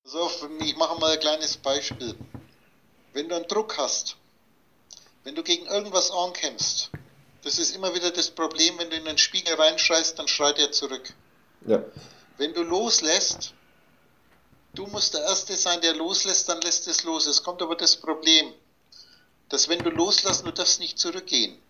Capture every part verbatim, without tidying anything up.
Pass auf, ich mache mal ein kleines Beispiel. Wenn du einen Druck hast, wenn du gegen irgendwas ankämpfst, das ist immer wieder das Problem, wenn du in den Spiegel reinschreist, dann schreit er zurück. Ja. Wenn du loslässt, du musst der Erste sein, der loslässt, dann lässt es los. Es kommt aber das Problem, dass wenn du loslässt, du darfst nicht zurückgehen.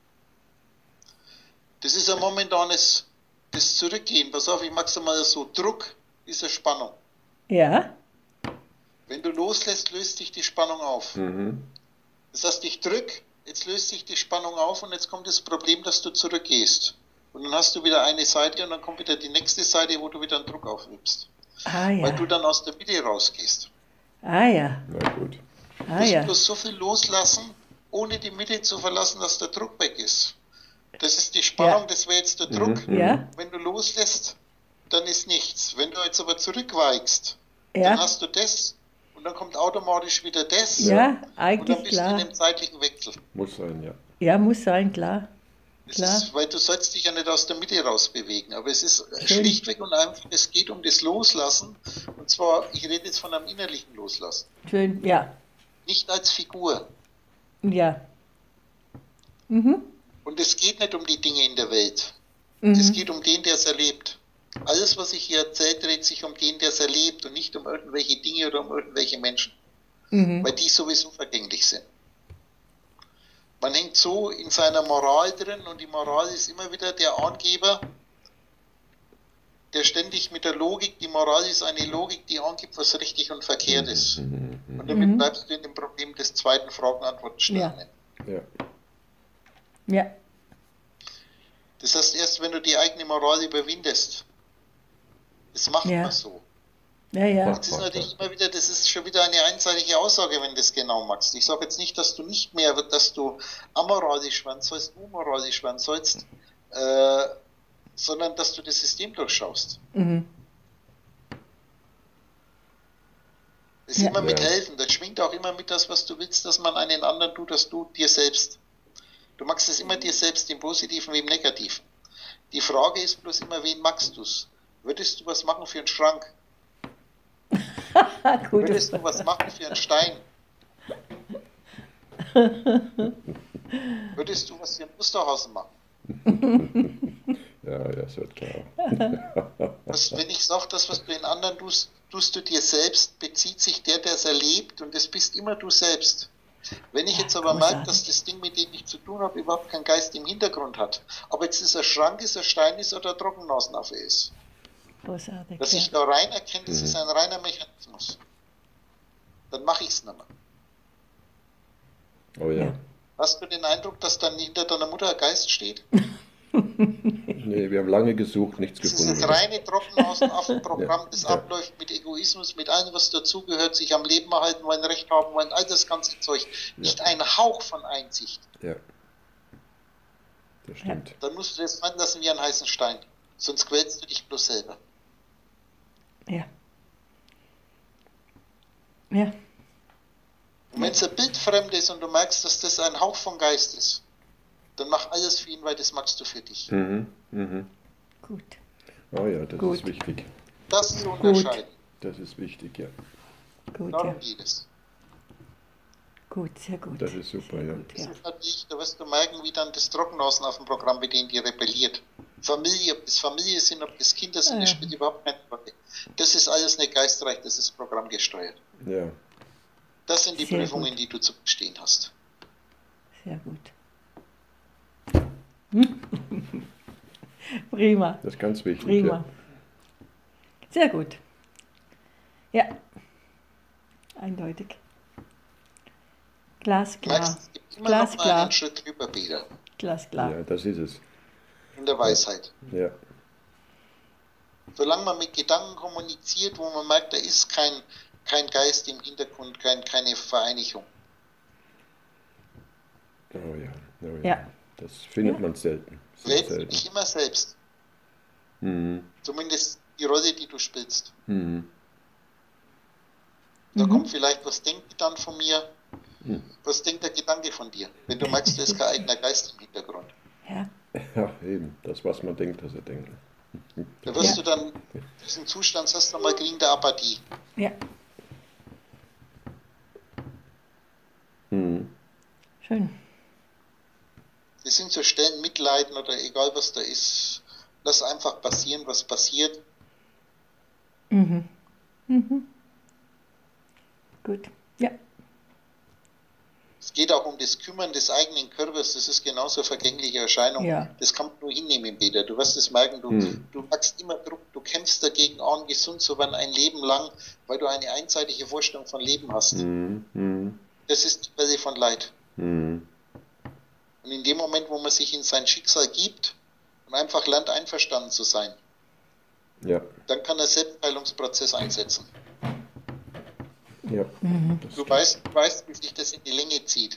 Das ist ein momentanes, das Zurückgehen. Pass auf, ich mag's mal so. Druck ist eine Spannung. Ja. Wenn du loslässt, löst sich die Spannung auf. Mhm. Das heißt, ich drück, jetzt löst sich die Spannung auf und jetzt kommt das Problem, dass du zurückgehst. Und dann hast du wieder eine Seite und dann kommt wieder die nächste Seite, wo du wieder einen Druck aufnimmst. Ah Weil du ja. dann aus der Mitte rausgehst. Ah ja. Na gut. Du Ah musst ja. bloß so viel loslassen, ohne die Mitte zu verlassen, dass der Druck weg ist. Das ist die Spannung, Ja. das wäre jetzt der Druck. Mhm. Ja. Wenn du loslässt, dann ist nichts. Wenn du jetzt aber zurückweichst, dann Ja. hast du das und dann kommt automatisch wieder das Ja, und dann eigentlich bist du in klar. einem zeitlichen Wechsel. Muss sein, ja. Ja, muss sein, klar. Das Klar. ist, weil du sollst dich ja nicht aus der Mitte rausbewegen, aber es ist Schön. schlichtweg und einfach, es geht um das Loslassen und zwar, ich rede jetzt von einem innerlichen Loslassen, Schön. Ja. nicht als Figur. Ja. Mhm. Und es geht nicht um die Dinge in der Welt, Mhm. es geht um den, der es erlebt. Alles, was ich hier erzähle, dreht sich um den, der es erlebt und nicht um irgendwelche Dinge oder um irgendwelche Menschen, Mhm. weil die sowieso vergänglich sind. Man hängt so in seiner Moral drin und die Moral ist immer wieder der Angeber, der ständig mit der Logik, die Moral ist eine Logik, die angibt, was richtig und verkehrt ist. Mhm. Und damit Mhm. bleibst du in dem Problem des zweiten Fragen-Antworten-Stellen. Ja. Ja. Ja. Das heißt, erst wenn du die eigene Moral überwindest, das macht Ja. man so. Ja, ja. Jetzt ist natürlich immer wieder, das ist schon wieder eine einseitige Aussage, wenn du das genau machst. Ich sage jetzt nicht, dass du nicht mehr, dass du amoralisch werden sollst, unmoralisch werden sollst, äh, sondern dass du das System durchschaust. Mhm. Das ist Ja. immer mit Ja. helfen. Das schwingt auch immer mit das, was du willst, dass man einen anderen tut, dass du dir selbst. Du magst es immer dir selbst, im Positiven wie im Negativen. Die Frage ist bloß immer, wen magst du es? Würdest du was machen für einen Schrank? Gut. Würdest du was machen für einen Stein? Würdest du was für ein Musterhausen machen? Ja, ja, das wird klar. Was, wenn ich sage, das, was du in anderen tust, tust du dir selbst, bezieht sich der, der es erlebt und das bist immer du selbst. Wenn ich jetzt aber merke, dass das Ding, mit dem ich zu tun habe, überhaupt keinen Geist im Hintergrund hat, ob jetzt ist ein Schrank ist, ein Stein ist oder ein Trockennasenaffe ist, Großartig. dass Ja. ich da rein erkenne, das ist ein reiner Mechanismus, dann mache ich es nicht mehr. Oh ja. Ja. Hast du den Eindruck, dass dann hinter deiner Mutter ein Geist steht? Nee, wir haben lange gesucht, nichts Das ist gefunden. das reine Trockennasenaffenprogramm, das Ja. abläuft mit Egoismus, mit allem, was dazugehört, sich am Leben erhalten wollen, Recht haben wollen, all das ganze Zeug. Nicht ein Hauch von Einsicht. Ja. Das stimmt. Dann musst du das fallen lassen wie einen heißen Stein. Sonst quälst du dich bloß selber. Ja. Ja. Und wenn es ein Bild fremd ist und du merkst, dass das ein Hauch von Geist ist, dann mach alles für ihn, weil das magst du für dich. Mhm. Mhm. Gut. Oh ja, das Gut. ist wichtig. Das zu unterscheiden. Das ist wichtig, ja. Gut, ja. Darum geht es. Gut, sehr gut. Das ist super, sehr ja. Gut, Das ja. ist natürlich, da wirst du merken, wie dann das Trockennasen auf dem Programm mit denen die rebelliert. Familie, ob das Familie sind, ob das Kinder sind, das Ja. spielt überhaupt keine Rolle. Das ist alles nicht geistreich, das ist programmgesteuert. Ja. Das sind die Sehr Prüfungen, gut. die du zu bestehen hast. Sehr gut. Prima, Das ist ganz wichtig. prima. Ja. Sehr gut. Ja, eindeutig. Du Glasklar, merkst, es gibt immer noch mal glasklar, einen Schritt drüber, Peter, glasklar. Ja, das ist es. in der Weisheit. Ja. Solange man mit Gedanken kommuniziert, wo man merkt, da ist kein, kein Geist im Hintergrund, kein, keine Vereinigung. Oh ja. Oh ja. Ja. Das findet Ja. man selten. Sehr Wählst du selten. dich immer selbst. Mhm. Zumindest die Rolle, die du spielst. Mhm. Da Mhm. kommt vielleicht, was denkt die dann von mir? Mhm. Was denkt der Gedanke von dir? Wenn du merkst, da ist kein eigener Geist im Hintergrund. Ja, Ja, eben. Das, was man denkt, dass er denkt. Da wirst Ja. du dann diesen Zustand hast du mal kriegen der Apathie. Ja, Mhm. schön. Das sind so Stellen, Mitleiden oder egal was da ist. Lass einfach passieren, was passiert. Mhm. Mhm. Gut. Ja. Es geht auch um das Kümmern des eigenen Körpers. Das ist genauso eine vergängliche Erscheinung. Ja. Das kann man nur hinnehmen, Peter. Du wirst es merken, du, Mhm. du machst immer Druck, du kämpfst dagegen an, gesund zu werden ein Leben lang, weil du eine einseitige Vorstellung von Leben hast. Mhm. Mhm. Das ist die Quelle von Leid. Mhm. Und in dem Moment, wo man sich in sein Schicksal gibt und einfach lernt, einverstanden zu sein, Ja. dann kann der Selbstheilungsprozess einsetzen. Ja. Das Du weißt, du weißt, wie sich das in die Länge zieht.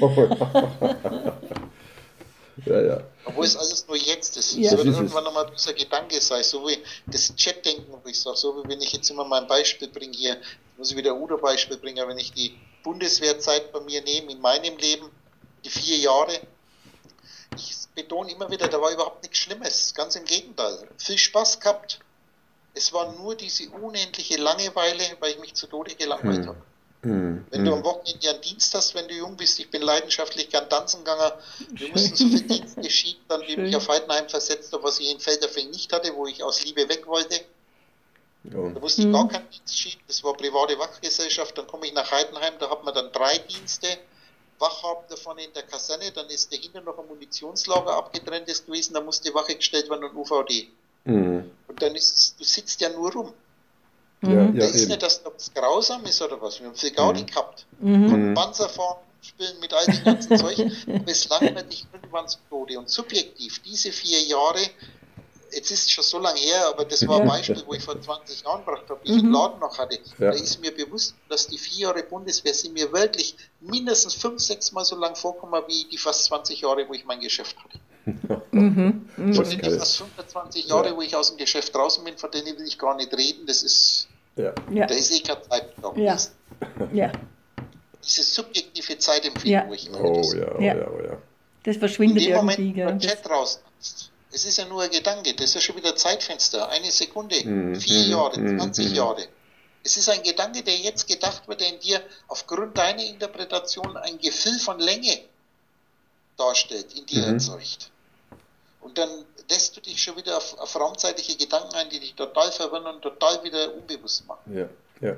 Ja, ja. Obwohl es alles nur jetzt ist. Ja. Es wird Das ist es. irgendwann nochmal dieser Gedanke sein, so wie das Chat-Denken, wo ich sage, so wie wenn ich jetzt immer mein Beispiel bringe hier, muss ich wieder ein Udo-Beispiel bringen, wenn ich die Bundeswehrzeit bei mir nehme, in meinem Leben, die vier Jahre, ich betone immer wieder, da war überhaupt nichts Schlimmes, ganz im Gegenteil. Viel Spaß gehabt. Es war nur diese unendliche Langeweile, weil ich mich zu Tode gelangweilt habe. Mhm. Wenn du am Wochenende einen Dienst hast, wenn du jung bist, ich bin leidenschaftlich gern tanzen gegangen, wir mussten so viel Dienste schieben, dann wie ich mich Schön. auf Heidenheim versetzt habe, was ich in Felderfing nicht hatte, wo ich aus Liebe weg wollte. Ja. Da musste ich gar keinen Dienst schieben, das war private Wachgesellschaft, dann komme ich nach Heidenheim, da hat man dann drei Dienste, Wachhaben davon in der Kaserne, dann ist dahinter noch ein Munitionslager abgetrenntes gewesen, da musste Wache gestellt werden und U V D. Mhm. Und dann ist es, du sitzt ja nur rum. Ja, Mhm. Da ja, ist eben. nicht, dass das grausam ist oder was. Wir haben viel Gaudi gehabt. Mhm. Konnten Panzer fahren, spielen mit all dem ganzen Zeug. Aber es langweilt dich irgendwann zu Tode. Und subjektiv, diese vier Jahre, jetzt ist es schon so lange her, aber das war ein Ja. Beispiel, wo ich vor zwanzig Jahren gebracht habe, wie ich Mhm. einen Laden noch hatte. Ja. Da ist mir bewusst, dass die vier Jahre Bundeswehr sind mir wirklich mindestens fünf, sechs Mal so lang vorkommen, wie die fast zwanzig Jahre, wo ich mein Geschäft hatte. Mhm. Das Und ist die geil. fast fünfundzwanzig Jahre, Ja. wo ich aus dem Geschäft draußen bin, von denen will ich gar nicht reden, das ist, Ja. Ja. da ist eh keine Zeit da. Ja. Ja. Diese subjektive Zeitempfinden, Ja. wo ich immer Oh wieder sage. ja, oh Ja. ja, oh ja. Das In verschwindet dem Moment, irgendwie. wo Gell? du Das, Chat rausnimmst, es ist ja nur ein Gedanke, das ist ja schon wieder ein Zeitfenster, eine Sekunde, Mhm, vier mhm, Jahre, mhm, zwanzig mhm. Jahre. Es ist ein Gedanke, der jetzt gedacht wird, der in dir aufgrund deiner Interpretation ein Gefühl von Länge darstellt, in dir Mhm. erzeugt. Und dann lässt du dich schon wieder auf, auf raumzeitliche Gedanken ein, die dich total verwirren und total wieder unbewusst machen. Ja, ja.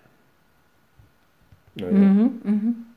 Naja. mhm. Mhm.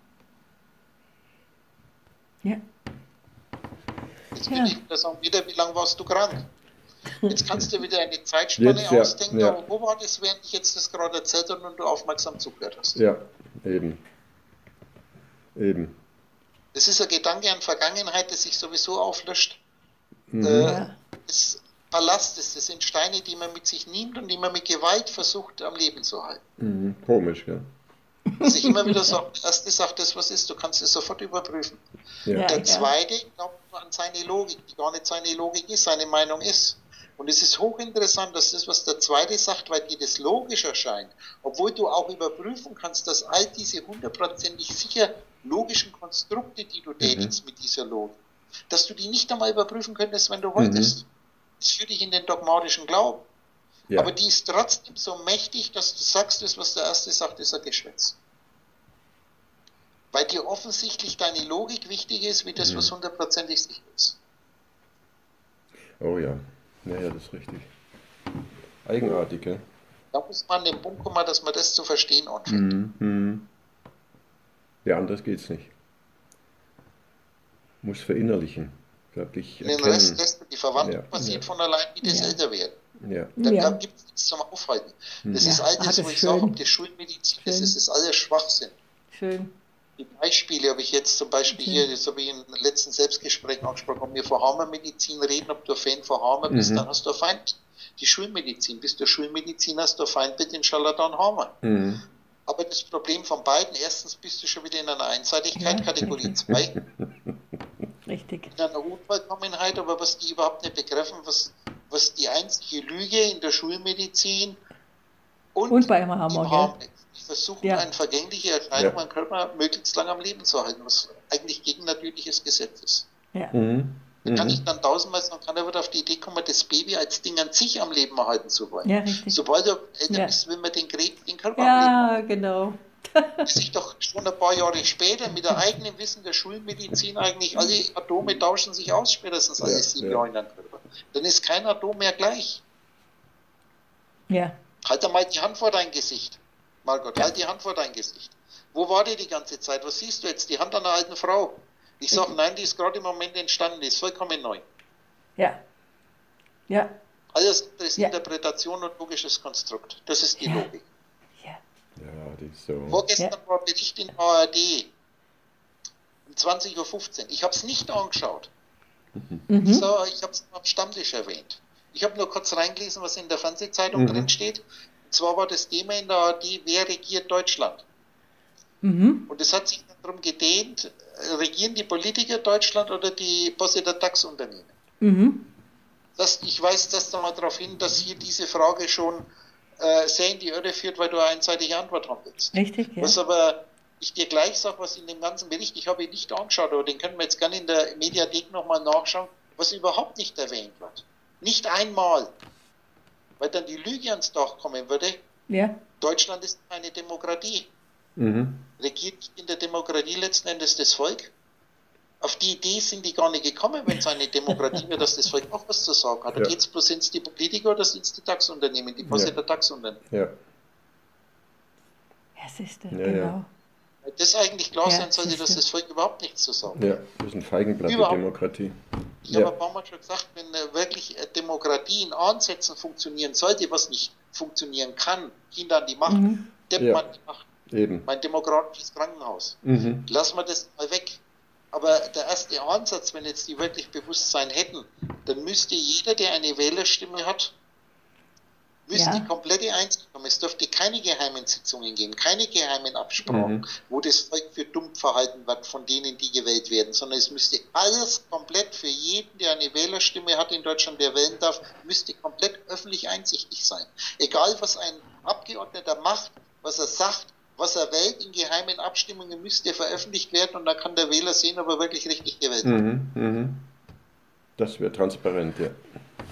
Ja. Jetzt Ja. will ich wieder sagen, wieder, wie lange warst du krank? Jetzt kannst du wieder eine Zeitspanne Jetzt, ja, ausdenken, ja. aber wo war das, während ich jetzt das gerade erzählt habe und du aufmerksam zugehört hast? Ja, eben. Eben. Das ist ein Gedanke an Vergangenheit, das sich sowieso auflöscht. Mhm. Äh, Ja. Das Ballast ist, das sind Steine, die man mit sich nimmt und die man mit Gewalt versucht am Leben zu halten. Mhm. Komisch, gell? Was ich immer wieder sage, der erste sagt das, was ist, du kannst es sofort überprüfen. Ja. Ja. Der zweite glaubt nur an seine Logik, die gar nicht seine Logik ist, seine Meinung ist. Und es ist hochinteressant, dass das, was der zweite sagt, weil dir das logisch erscheint, obwohl du auch überprüfen kannst, dass all diese hundertprozentig sicher logischen Konstrukte, die du tätigst mit dieser Logik, dass du die nicht einmal überprüfen könntest, wenn du wolltest. Das führt dich in den dogmatischen Glauben. Ja. Aber die ist trotzdem so mächtig, dass du sagst, das, was der Erste sagt, ist ein Geschwätz. Weil dir offensichtlich deine Logik wichtiger ist, wie das, was hundertprozentig sicher ist. Oh ja. Naja, das ist richtig. Eigenartig, gell? Da muss man an den Punkt kommen, dass man das zu verstehen anfängt. Mhm. Mhm. Ja, anders geht's nicht. Muss verinnerlichen. Wirklich Den Rest erkennen. lässt du, die Verwandlung Ja, passiert ja. von allein, wie das Ja. älter wird. Ja. Da, Ja. da gibt es nichts zum Aufhalten. Das Ja. ist all Ah, das, das wo ist ich sage, schön. ob das Schulmedizin ist, Schön. das ist alles Schwachsinn. Schön. Die Beispiele habe ich jetzt zum Beispiel Okay. hier, das habe ich in den letzten Selbstgesprächen angesprochen, wenn wir von Hammermedizin reden, ob du ein Fan von Hammer bist, Mhm. dann hast du ein Feind. Die Schulmedizin, bist du Schulmedizin, hast du ein Feindbild den Charlatan Hammer. Mhm. Aber das Problem von beiden, erstens bist du schon wieder in einer Einseitigkeit, Ja. Kategorie zwei, Richtig. in einer Unvollkommenheit, aber was die überhaupt nicht begreifen, was, was die einzige Lüge in der Schulmedizin und, Und beim im Hammer, Hammer gell? ist. Die versuchen, Ja. eine vergängliche Erscheinung, Ja. einen Körper möglichst lang am Leben zu halten, was eigentlich gegen natürliches Gesetz ist. Ja. Mhm. Da kann Mhm. ich dann tausendmal sagen, kann er wird auf die Idee kommen, das Baby als Ding an sich am Leben erhalten zu wollen. Ja, richtig. Sobald er älter Ja. ist, will man den, Gre- den Körper am Leben Ja, genau. bis sich doch schon ein paar Jahre später mit der eigenen Wissen der Schulmedizin eigentlich alle Atome tauschen sich aus, spätestens alle Ja, sieben ja. Jahre in deinem Körper. Dann ist kein Atom mehr gleich. Ja. Halt einmal die Hand vor dein Gesicht. Margot, halt die Hand vor dein Gesicht. Wo war die die ganze Zeit? Was siehst du jetzt? Die Hand einer alten Frau. Ich sage, nein, die ist gerade im Moment entstanden, die ist vollkommen neu. Ja. Ja. Alles andere ist Ja. Interpretation und logisches Konstrukt. Das ist die Ja. Logik. Ja. Ja, die ist so. Vorgestern Ja. war ein Bericht in A R D um zwanzig Uhr fünfzehn. Ich habe es nicht angeschaut. Mhm. So, ich habe es am Stammtisch erwähnt. Ich habe nur kurz reingelesen, was in der Fernsehzeitung Mhm. drin steht. Und zwar war das Thema in der A R D, wer regiert Deutschland? Mhm. Und es hat sich dann darum gedehnt, äh, regieren die Politiker Deutschland oder die Bosse der DAX-Unternehmen? Mhm. Das, ich weise das da mal darauf hin, dass hier diese Frage schon äh, sehr in die Irre führt, weil du eine einseitige Antwort haben willst. Richtig, ja. Was aber ich dir gleich sage, was in dem ganzen Bericht, ich habe ihn nicht angeschaut, aber den können wir jetzt gerne in der Mediathek nochmal nachschauen, was überhaupt nicht erwähnt wird. Nicht einmal. Weil dann die Lüge ans Dach kommen würde, Ja. Deutschland ist eine Demokratie. Mhm. Regiert nicht in der Demokratie letzten Endes das Volk? Auf die Idee sind die gar nicht gekommen, wenn es eine Demokratie wird, dass das Volk auch was zu sagen hat. Da Ja. geht es bloß, sind es die Politiker oder sind es die DAX-Unternehmen, die Bosse Ja. der DAX-Unternehmen. Ja. Ja, siehst du, Ja, genau. ja. Weil das eigentlich klar Ja, sein sollte, dass siehste. das Volk überhaupt nichts zu sagen hat. Ja, das ist ein Feigenblatt, die Überhaupt. Demokratie. Ich habe Ja. ein paar Mal schon gesagt, wenn äh, wirklich äh, Demokratie in Ansätzen funktionieren sollte, was nicht funktionieren kann, Kinder an die Macht, Mhm. Depp Ja. an die Macht, Eben. mein demokratisches Krankenhaus. Mhm. Lassen wir das mal weg. Aber der erste Ansatz, wenn jetzt die wirklich Bewusstsein hätten, dann müsste jeder, der eine Wählerstimme hat, müsste Ja. die komplette Einsicht haben. Es dürfte keine geheimen Sitzungen geben, keine geheimen Absprachen, Mhm. wo das Volk für dumm verhalten wird von denen, die gewählt werden, sondern es müsste alles komplett für jeden, der eine Wählerstimme hat in Deutschland, der wählen darf, müsste komplett öffentlich einsichtig sein. Egal, was ein Abgeordneter macht, was er sagt, was er wählt in geheimen Abstimmungen, müsste veröffentlicht werden und dann kann der Wähler sehen, ob er wirklich richtig gewählt hat. Mhm. Mhm. Das wäre transparent, ja.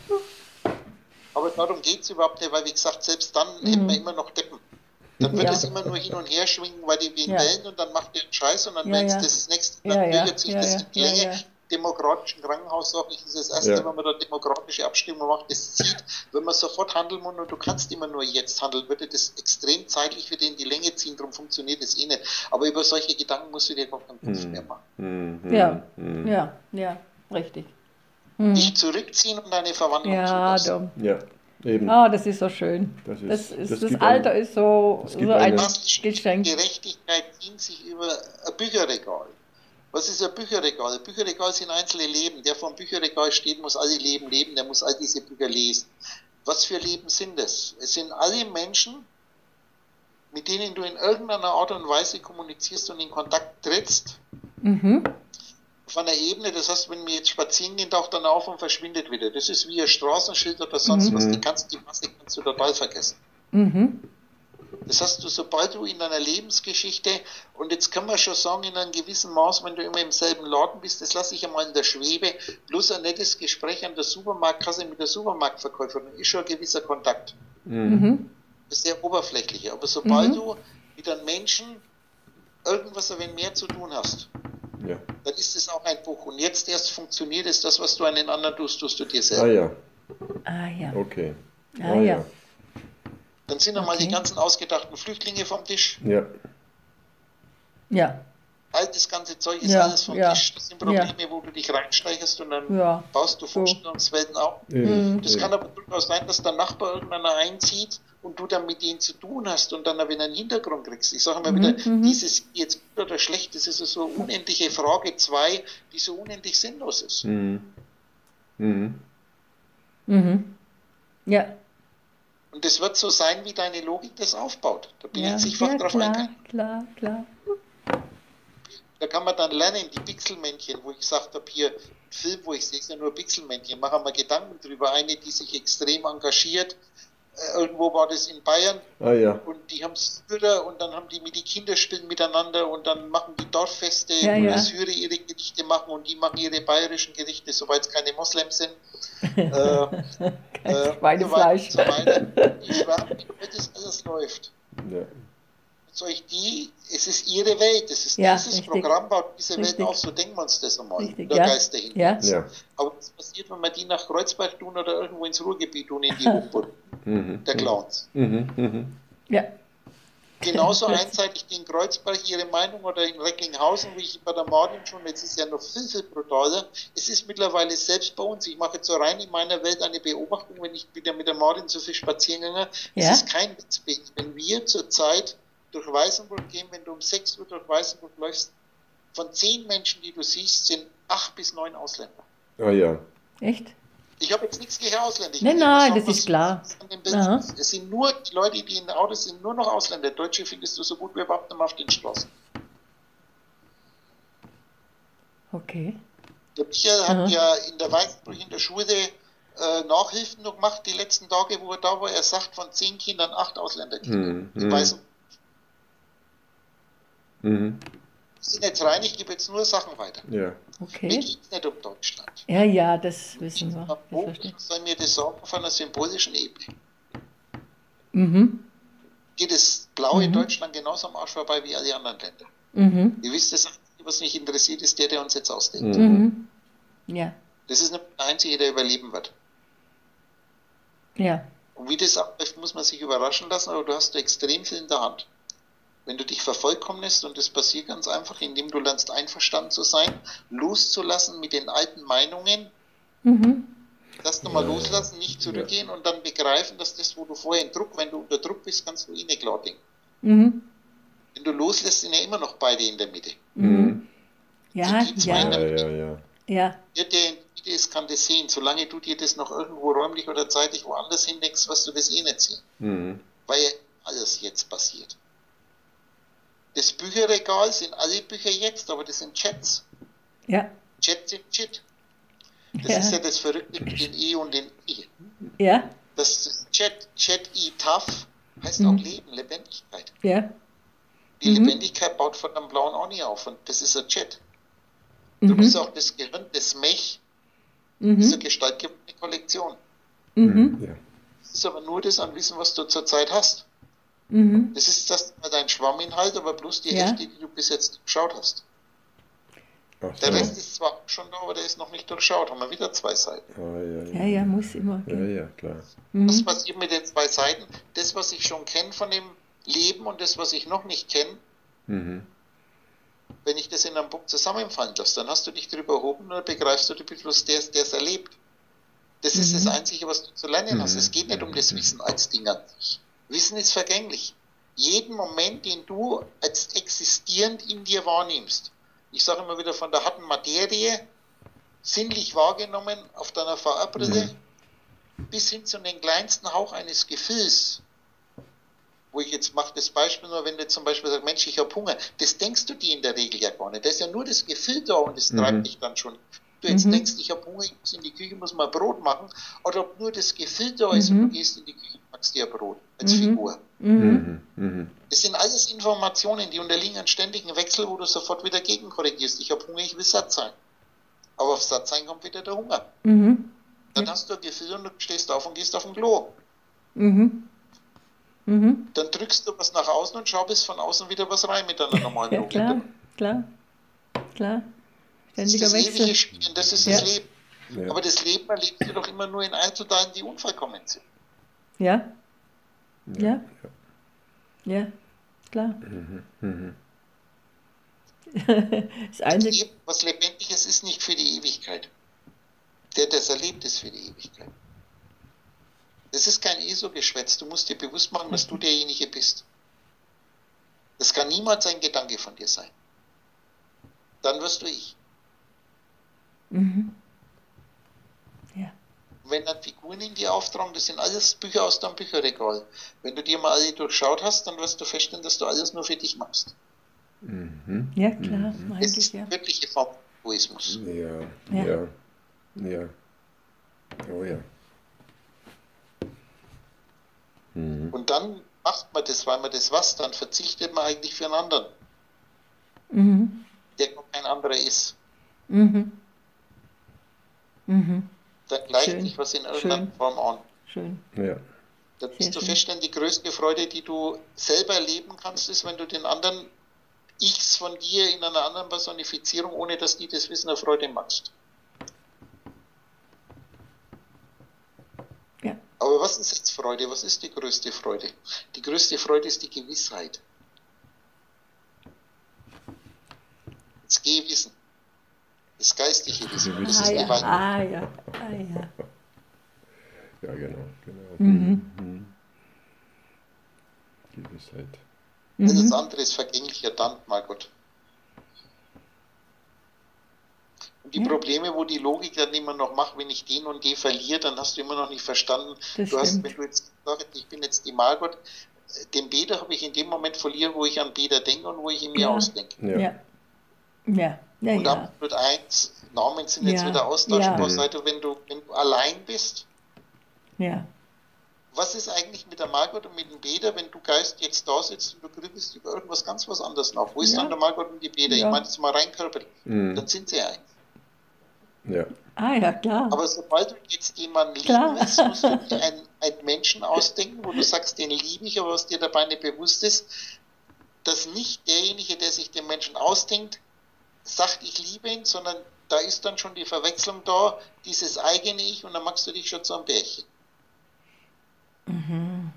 Aber darum geht es überhaupt nicht, weil wie gesagt, selbst dann Mhm. hätten wir immer noch Deppen. Dann wird Ja. es immer nur hin und her schwingen, weil die wen Ja. wählen und dann macht der einen Scheiß und dann Ja, wenn es ja. das nächste, Ja, dann ja. bügert sich Ja, das ja. in die Ja, Länge. ja. Demokratischen Krankenhaus, sage ich, ist das erste, Ja. wenn man da demokratische Abstimmung macht, das zieht, wenn man sofort handeln muss und du kannst immer nur jetzt handeln, würde das extrem zeitlich für den die Länge ziehen, darum funktioniert das eh nicht. Aber über solche Gedanken musst du dir gar keinen Kopf Mhm. mehr machen. Mhm. Ja. Mhm. Ja, ja, richtig. Mhm. Dich zurückziehen und eine Verwandlung Ja, zulassen. dumm. Ja, eben. Ah, das ist so schön. Das ist- Das, ist, das das, gibt Alter einem- ist so, das so gibt ein einem- Was Geschenk. Gerechtigkeit zieht sich über ein Bücherregal. Was ist ein Bücherregal? Ein Bücherregal sind einzelne Leben. Der vor dem Bücherregal steht, muss alle Leben leben, der muss all diese Bücher lesen. Was für Leben sind es? Es sind alle Menschen, mit denen du in irgendeiner Art und Weise kommunizierst und in Kontakt trittst. Mhm. Auf einer Ebene, das heißt, wenn wir jetzt spazieren gehen, taucht dann auf und verschwindet wieder. Das ist wie ein Straßenschild oder sonst Mhm. was. Die kannst die Masse kannst du total vergessen. Mhm. Das heißt, du, sobald du in deiner Lebensgeschichte, und jetzt kann man schon sagen, in einem gewissen Maß, wenn du immer im selben Laden bist, das lasse ich einmal in der Schwebe, bloß ein nettes Gespräch an der Supermarktkasse mit der Supermarktverkäuferin ist schon ein gewisser Kontakt. Mhm. Mhm. Das ist sehr oberflächlich. Aber sobald Mhm. du mit einem Menschen irgendwas ein wenig mehr zu tun hast, Ja. dann ist es auch ein Buch. Und jetzt erst funktioniert es, das, was du einen anderen tust, tust du dir Ah selber. ja, Ah ja. okay. Ah ja. Dann sind einmal Okay. die ganzen ausgedachten Flüchtlinge vom Tisch. Ja. Ja. All das ganze Zeug ist Ja, alles vom ja, Tisch. Das sind Probleme, wo du dich reinsteigerst und dann Ja. baust du So. Vorstellungswelten auf. Eben. Mhm. Das Eben. kann aber durchaus sein, dass der Nachbar irgendeiner einzieht und du dann mit denen zu tun hast und dann wieder einen Hintergrund kriegst. Ich sage immer Mhm, wieder, mhm. dieses jetzt gut oder schlecht, das ist so eine unendliche Frage zwei, die so unendlich sinnlos ist. Mhm. Mhm. Mhm. Ja. Und das wird so sein, wie deine Logik das aufbaut. Da bin Ja, ich sich einfach ja drauf klar, eingehen. klar, klar. Da kann man dann lernen, die Pixelmännchen, wo ich gesagt habe, hier, ein Film, wo ich sehe, ist ja nur Pixelmännchen, machen wir Gedanken drüber. Eine, die sich extrem engagiert, äh, irgendwo war das in Bayern, Ah ja. und die haben Syrer und dann haben die mit die Kinder spielen miteinander und dann machen die Dorffeste, Ja, wo ja. die Syrer ihre Gerichte machen und die machen ihre bayerischen Gerichte, soweit es keine Moslems sind. äh, äh, Kein und Schweinefleisch. so weiter und so weiter. Die schwärmen, wie das alles läuft. Ja. Soll ich die, es ist ihre Welt, es ist Ja, dieses richtig. Programm, baut diese Welt Richtig. auf, so denken wir uns das nochmal. Richtig, Der ja. Geist dahinter. Ja. Ja. Aber was passiert, wenn wir die nach Kreuzberg tun oder irgendwo ins Ruhrgebiet tun, in die Hochburg Mhm. der Clowns? Mhm. Mhm. Ja. Genauso einseitig die in Kreuzberg ihre Meinung oder in Recklinghausen, wie ich bei der Martin schon, jetzt ist ja noch viel, viel brutaler. Es ist mittlerweile selbst bei uns, ich mache jetzt so rein in meiner Welt eine Beobachtung, wenn ich wieder mit der Martin so viel spazieren gehe, Ja. es ist kein Witz, wenn wir zurzeit durch Weißenburg gehen, wenn du um sechs Uhr durch Weißenburg läufst, von zehn Menschen, die du siehst, sind acht bis neun Ausländer. Ah ja. Echt? Ich habe jetzt nichts gegen Ausländer. Ich Nein, will nur nein, sagen, das was- ist klar. was an dem Bild Aha. ist. Es sind nur, die Leute, die in Autos sind, nur noch Ausländer. Deutsche findest du so gut wie überhaupt nicht mehr auf den Straßen. Okay. Der Michael Aha. hat ja in der Weißenburg in der Schule äh, Nachhilfen noch gemacht, die letzten Tage, wo er da war. Er sagt, von zehn Kindern acht Ausländerkinder. Mhm. In Weißenburg. Mhm. Ich bin jetzt rein, ich gebe jetzt nur Sachen weiter. Ja. Mir Okay. geht es nicht um Deutschland. Ja, ja, das wissen wir. Das Wo verstehe ich. soll mir das sagen auf einer symbolischen Ebene? Mhm. Geht das blaue Mhm. Deutschland genauso am Arsch vorbei wie alle anderen Länder? Mhm. Ihr wisst, das Einzige, was mich interessiert, ist der, der uns jetzt ausdenkt. Mhm. Ja. Das ist nicht der Einzige, der überleben wird. Ja. Und wie das abläuft, muss man sich überraschen lassen, aber du hast extrem viel in der Hand. Wenn du dich vervollkommnest, und das passiert ganz einfach, indem du lernst, einverstanden zu sein, loszulassen mit den alten Meinungen, Mhm. das nochmal Ja, ja. loslassen, nicht zurückgehen und dann begreifen, dass das, wo du vorher in Druck, wenn du unter Druck bist, kannst du eh nicht klar denken. Mhm. Wenn du loslässt, sind ja immer noch beide in der Mitte. Mhm. Ja, Die zwei in ja, der Ja, ja, ja. ja. Der, der in der Mitte ist, kann das sehen. Solange du dir das noch irgendwo räumlich oder zeitlich woanders hindeckst, wirst du das eh nicht sehen. Mhm. Weil ja alles jetzt passiert. Das Bücherregal sind alle Bücher jetzt, aber das sind Chats. Ja. Chat sind Shit. Das Ja. ist ja das Verrückte mit den E und den I. Ja. Das ist Chat, Chat I tough heißt Mhm. auch Leben, Lebendigkeit. Ja. Die Mhm. Lebendigkeit baut von einem blauen auch nie auf und das ist ein Chat. Darum Mhm. ist auch das Gehirn, das Mech, diese Mhm. gestaltgebende Kollektion. Mhm. Ja. Das ist aber nur das an Wissen, was du zurzeit hast. Mhm. Das ist das dein Schwamminhalt, aber bloß die Ja. Hälfte, die du bis jetzt geschaut hast. Ach Der so. Rest ist zwar schon da, aber der ist noch nicht durchschaut. Haben wir wieder zwei Seiten. Ah, ja, Ja, ja. ja, muss immer. Ja, gehen. ja, klar. Was Mhm. passiert mit den zwei Seiten? Das, was ich schon kenne von dem Leben und das, was ich noch nicht kenne, Mhm. wenn ich das in einem Buch zusammenfallen lasse, dann hast du dich darüber erhoben und dann begreifst du den Beschluss, der es erlebt. Das ist das Mhm. Einzige, was du zu lernen hast. Mhm. Es geht nicht um das Wissen als Ding an sich. Wissen ist vergänglich. Jeden Moment, den du als existierend in dir wahrnimmst, ich sage immer wieder von der harten Materie, sinnlich wahrgenommen auf deiner V R-Brille, bis hin zu den kleinsten Hauch eines Gefühls, wo ich jetzt mache das Beispiel nur, wenn du zum Beispiel sagst, Mensch, ich habe Hunger, das denkst du dir in der Regel ja gar nicht. Da ist ja nur das Gefühl da und das Mhm. treibt dich dann schon. Du jetzt Mhm. denkst, ich habe Hunger, ich muss in die Küche, muss mal Brot machen, oder ob nur das Gefühl da ist und Mhm. du gehst in die Küche und machst dir ein Brot als Mhm. Figur. Mhm. Mhm. Mhm. Das sind alles Informationen, die unterliegen einem ständigen Wechsel, wo du sofort wieder gegenkorrigierst. Ich habe Hunger, ich will satt sein. Aber auf satt sein kommt wieder der Hunger. Mhm. Dann Ja. hast du ein Gefühl und du stehst auf und gehst auf den Klo. Mhm. Mhm. Dann drückst du was nach außen und schau bis von außen wieder was rein mit deiner normalen Ja, Logik. klar, klar, klar. Das ist Ständiger das ewige Wechsel. Spielen, das ist Ja. das Leben. Ja. Aber das Leben erlebst du doch immer nur in Einzelteilen, die unvollkommen sind. Ja, Ja. ja, klar. Mhm. Mhm. Das Einzige, Leben, was Lebendiges ist nicht für die Ewigkeit. Der, der es erlebt, ist für die Ewigkeit. Das ist kein ESO-Geschwätz. Du musst dir bewusst machen, dass du derjenige bist. Das kann niemals ein Gedanke von dir sein. Dann wirst du ich. mhm. Ja, Und wenn dann Figuren in dir auftragen, das sind alles Bücher aus deinem Bücherregal. Wenn du dir mal alle durchschaut hast, dann wirst du feststellen, dass du alles nur für dich machst. Mhm. ja, klar, Das eigentlich, ist ja. eine wirkliche Form von Egoismus. Ja. Ja. Ja. Ja. Oh ja. Mhm. Und dann macht man das, weil man das was, dann verzichtet man eigentlich für einen anderen, Mhm. der gar kein anderer ist. Mhm. Mhm. Dann gleicht Schön. sich was in irgendeiner Schön. Form an. Schön. Ja. Dann Sehr wirst du schön. feststellen, die größte Freude, die du selber erleben kannst, ist, wenn du den anderen Ichs von dir in einer anderen Personifizierung, ohne dass die das wissen, eine Freude machst. Ja. Aber was ist jetzt Freude? Was ist die größte Freude? Die größte Freude ist die Gewissheit. Das Gewissen. Das geistige Wissen. Das Ah ist die ja, Wahrheit. ah ja, ah ja. Ja, genau, genau. Mhm. Mhm. Gewissheit. Alles Mhm. andere ist vergänglicher Dank, Margot. Und die Ja, Probleme, wo die Logik dann immer noch macht, wenn ich den und den verliere, dann hast du immer noch nicht verstanden. das Du hast, stimmt. wenn du jetzt sagst, ich bin jetzt die Margot, den Beta habe ich in dem Moment verlieren, wo ich an Beta denke und wo ich ihn mir Ja, ausdenke. Ja. ja, ja, ja, Und ja, absolut eins, Namen sind jetzt wieder ja, austauschbar, ja, seit du, wenn du, wenn du allein bist. ja. Was ist eigentlich mit der Margot und mit dem Beta, wenn du Geist jetzt da sitzt und du grübelst über irgendwas ganz was anderes nach? Wo ist dann Ja, der Margot und die Beta? Ich ja. meine jetzt mal rein körperlich. Mhm. Dann sind sie eins. Ja. Ah ja, klar, Aber sobald du jetzt jemanden lieben klar. willst, musst du dir einen, einen Menschen ausdenken, wo du sagst, den liebe ich, aber was dir dabei nicht bewusst ist, dass nicht derjenige, der sich den Menschen ausdenkt, sagt, ich liebe ihn, sondern da ist dann schon die Verwechslung da, dieses eigene Ich, und dann machst du dich schon zu einem Bärchen. Mhm.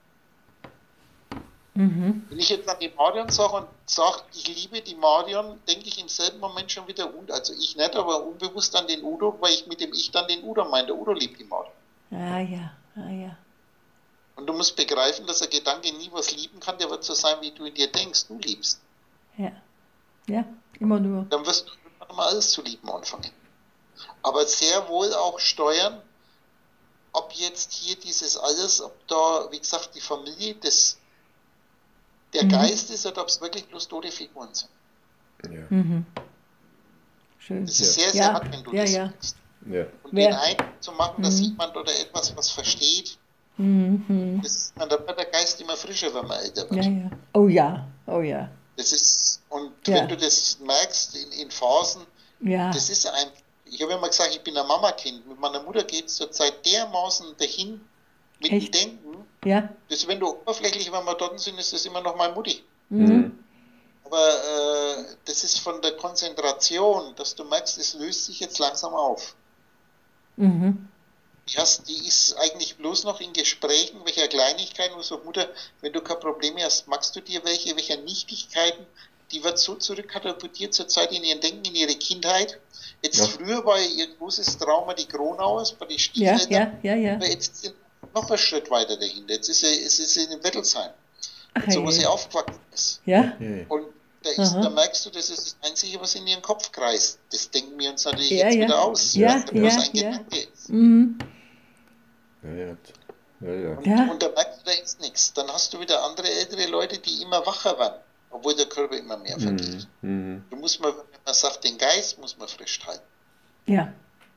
Mhm. Wenn ich jetzt an die Marion sage und sage, ich liebe die Marion, denke ich im selben Moment schon wieder, also ich nicht, aber unbewusst an den Udo, weil ich mit dem Ich dann den Udo meine. Der Udo liebt die Marion. Ah ja, ah ja. Und du musst begreifen, dass ein Gedanke nie was lieben kann, der wird so sein, wie du in dir denkst, du liebst. Ja, ja, immer nur. Dann wirst du irgendwann mal alles zu lieben anfangen. Aber sehr wohl auch steuern, ob jetzt hier dieses alles, ob da, wie gesagt, die Familie, das, der Mhm. Geist ist oder ob es wirklich bloß tote Figuren sind. Ja. Mhm. Schön. Das Ja. ist sehr, sehr Ja, hart, wenn du ja, das ja. denkst. Ja. Und Wer- den Eindruck zu machen, dass Mhm. jemand oder etwas was versteht, Mhm. das, da wird der Geist immer frischer, wenn man älter wird. Ja, ja. Oh ja, oh ja. Das ist, und Ja. wenn du das merkst in, in Phasen, Ja, das ist ein, ich habe immer gesagt, ich bin ein Mamakind. Mit meiner Mutter geht es zurzeit dermaßen dahin mit Echt? dem Denken, ja. dass wenn du oberflächlich, wenn wir dort sind, ist das immer noch mal Mutti. Mhm. Aber äh, das ist von der Konzentration, dass du merkst, es löst sich jetzt langsam auf. Mhm. Die, hast, die ist eigentlich bloß noch in Gesprächen, welcher Kleinigkeiten, wo so Mutter, wenn du keine Probleme hast, magst du dir welche, welcher Nichtigkeiten, die wird so zurückkatapultiert zur Zeit in ihren Denken, in ihre Kindheit. Jetzt Ja. früher war ihr großes Trauma die Kronauers bei den Ja, Stiefeldern, ja, ja, ja. aber jetzt sind sie noch einen Schritt weiter dahinter. Jetzt ist sie, es ist sie in Wettelsheim, Ach, so wo je. sie aufgewachsen ist. Ja, Okay. Und da, ist, Aha. da merkst du, das ist das Einzige, was in ihren Kopf kreist. Das denken wir uns natürlich Ja, jetzt ja. wieder aus, Ja, weil das bloß ja, ein ja. Gedanke ist. mhm. Ja, ja. Ja, ja. Und, Ja. und da merkst du, da ist nichts. Dann hast du wieder andere ältere Leute, die immer wacher werden, obwohl der Körper immer mehr vergeht. Mhm. Mhm. Du musst mal, wenn man sagt, den Geist muss man frisch halten. Ja.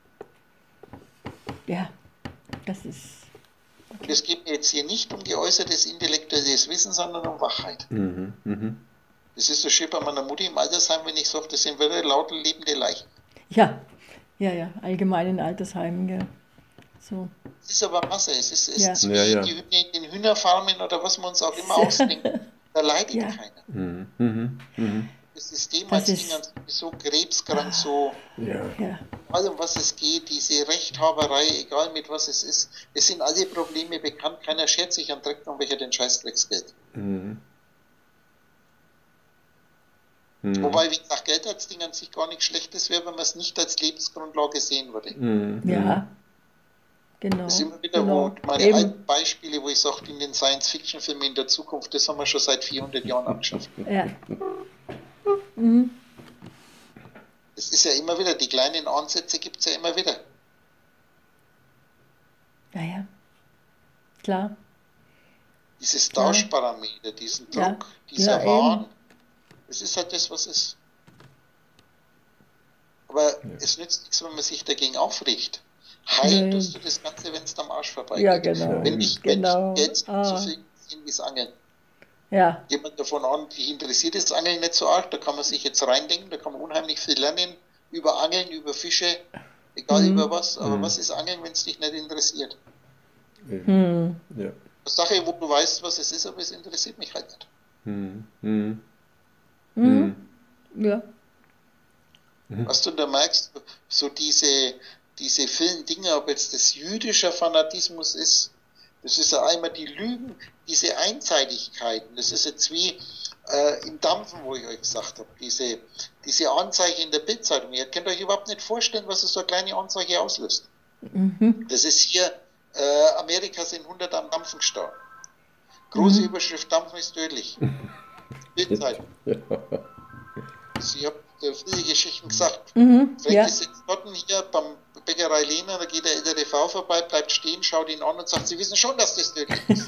Ja, das ist. Und es geht mir jetzt hier nicht um geäußertes intellektuelles Wissen, sondern um Wachheit. Mhm. Mhm. Das ist so schön bei meiner Mutter im Altersheim, wenn ich sage, das sind wieder lauter lebende Leichen. Ja, ja, ja, allgemein in Altersheimen, ja. So. Es ist aber Masse. Es ist, es Ja. ist wie Ja, ja. die Hühner in den Hühnerfarmen oder was wir uns auch immer ausdenken. Da leidet Ja. keiner. Mhm. Mhm. Mhm. Das System Das als ist- Ding ist so krebskrank, so Ja. Ja, egal um was es geht, diese Rechthaberei, egal mit was es ist, es sind alle Probleme bekannt, keiner schert sich an Dreck, um welcher den Scheißdrecksgeld. Mhm. Mhm. Wobei, wie gesagt, Geld als Ding an sich gar nichts Schlechtes wäre, wenn man es nicht als Lebensgrundlage sehen würde. Mhm. ja. Genau. Das ist immer wieder, genau. wo meine Eben. alten Beispiele, wo ich sage, in den Science-Fiction-Filmen in der Zukunft, das haben wir schon seit vierhundert Jahren abgeschafft. Ja. Mhm. Das ist ja immer wieder, die kleinen Ansätze gibt es ja immer wieder. Ja, ja. Klar. Dieses Klar. Tauschparameter, diesen Ja. Druck, dieser Ja, Wahn, eben. das ist halt das, was ist. Aber es nützt nichts, wenn man sich dagegen aufregt. Heilen Nein. tust du das Ganze, wenn es am Arsch vorbeigeht. Ja, genau. Wenn ich, wenn Genau. ich jetzt Ah. so viel gesehen wie das Angeln. Ja. Jemand davon an, die interessiert das Angeln nicht so arg, da kann man sich jetzt reindenken, da kann man unheimlich viel lernen über Angeln, über Fische, egal Mhm. über was, aber Mhm. was ist Angeln, wenn es dich nicht interessiert? Hm. Ja. Eine Sache, wo du weißt, was es ist, aber es interessiert mich halt nicht. Mhm. Mhm. Mhm. Ja. Was du da merkst, so diese, diese vielen Dinge, ob jetzt das jüdischer Fanatismus ist, das ist ja einmal die Lügen, diese Einseitigkeiten, das ist jetzt wie äh, im Dampfen, wo ich euch gesagt habe, diese, diese Anzeige in der Bildzeitung, ihr könnt euch überhaupt nicht vorstellen, was es so eine kleine Anzeige auslöst. Mhm. Das ist hier, äh, Amerika sind hundert am Dampfen gestorben. Große Mhm. Überschrift, Dampfen ist tödlich. Bildzeitung. Ja. Also ich habe äh, viele Geschichten gesagt. Mhm. Frank Ja. ist jetzt dort hier beim Bäckerei Lehner, da geht der ältere Frau vorbei, bleibt stehen, schaut ihn an und sagt, Sie wissen schon, dass das tödlich ist.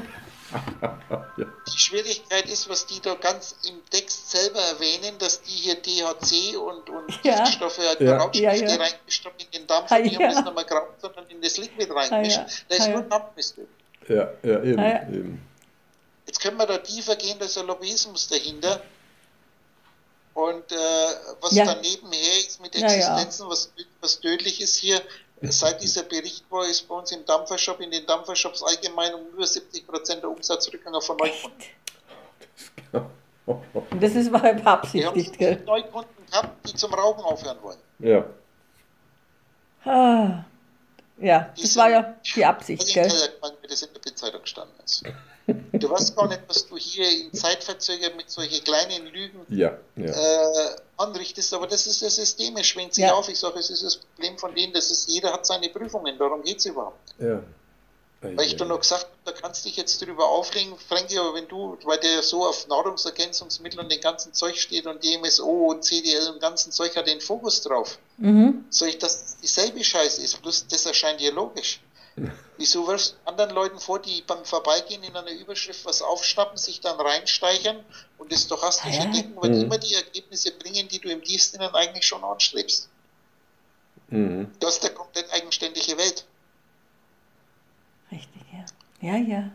Die Schwierigkeit ist, was die da ganz im Text selber erwähnen, dass die hier D H C und, und Ja. Giftstoffe, halt Ja. Rauschgifte Ja, ja. reingestoppt in den Dampf Ah, und die haben ja. das nicht mehr geraucht, sondern in das Liquid reingemischt. Ah, ja. Da ist Ah, nur ja. Dampfmist drin. Ja, ja, eben, Ah, ja. eben. Jetzt können wir da tiefer gehen, da ist ein Lobbyismus dahinter. Und äh, was Ja. dann nebenher ist mit Ja, ja. Existenzen, was, was tödlich ist hier, seit dieser Bericht war, ist bei uns im Dampfershop, in den Dampfershops allgemein um über siebzig Prozent der Umsatzrückgänge von Neukunden. Und das ist mal Wir haben beabsichtigt, gell? Neukunden gehabt, die zum Rauchen aufhören wollen. Ja. Ah. Ja, Die das sind- war ja die Absicht, Ich gell? habe wie das in der Bildzeitung gestanden ist. Du weißt gar nicht, was du hier in Zeitverzögern mit solchen kleinen Lügen Ja, ja. äh, anrichtest, aber das ist das System, es schwingt sich Ja. auf. Ich sage, es ist das Problem von denen, das ist, jeder hat seine Prüfungen, darum geht es überhaupt nicht. ja. Weil ich da noch gesagt habe, da kannst du dich jetzt drüber aufregen, Frankie, aber wenn du, weil der so auf Nahrungsergänzungsmittel und den ganzen Zeug steht und D M S O und C D L und ganzen Zeug hat den Fokus drauf, Mhm. soll ich das dieselbe Scheiße ist, bloß das erscheint dir logisch. Wieso wirfst du anderen Leuten vor, die beim Vorbeigehen in einer Überschrift was aufschnappen, sich dann reinsteigern und das stochastische Ja. Denken wird Mhm. immer die Ergebnisse bringen, die du im tiefsten Inneren eigentlich schon anstrebst. Mhm. Du hast eine komplett eigenständige Welt. Richtig, ja. Ja, ja.